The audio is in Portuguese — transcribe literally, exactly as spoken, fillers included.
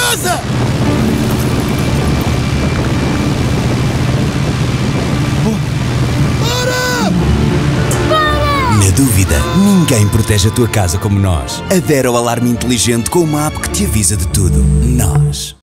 casa! Na dúvida, ninguém protege a tua casa como nós. Adere ao alarme inteligente com uma app que te avisa de tudo. Nós.